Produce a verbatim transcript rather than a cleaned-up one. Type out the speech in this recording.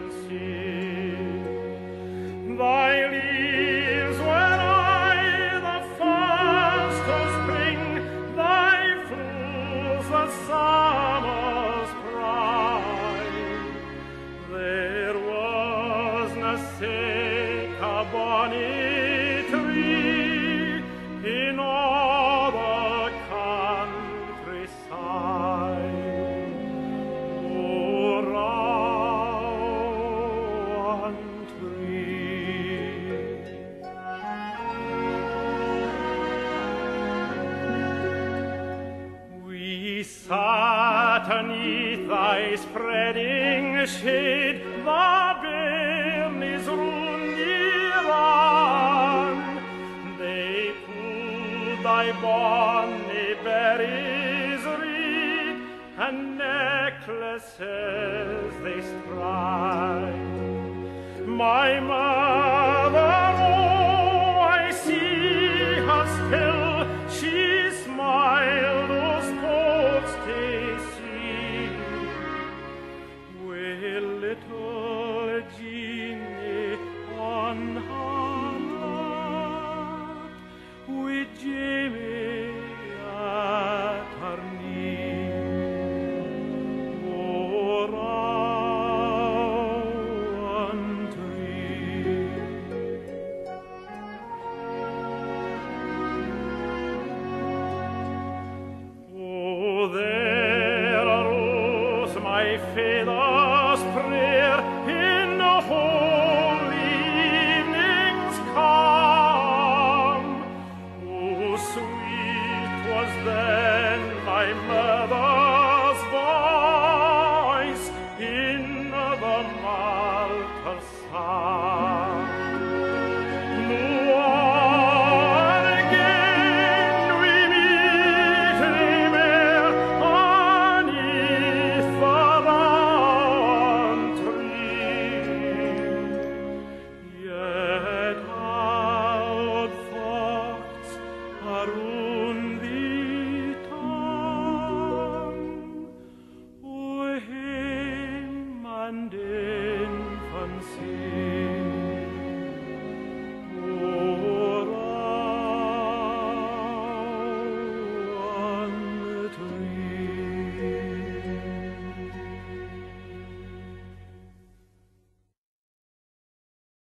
see. Thy leaves were I the first to spring, thy fruits the summer's pride. There was na sic a bonny tree in all the countryside. O rowan tree, we sat aneath thy spreading shade, the bairnies round ye ran. They pulled thy bonny berries wreath, and necklaces they spread. My mother, oh, I see her still, she smiled, oh, spoke Stacy, with little Jeannie on her lap, with Jamie at her knee. Oh, rowan tree, oh, there arose my father's prayer in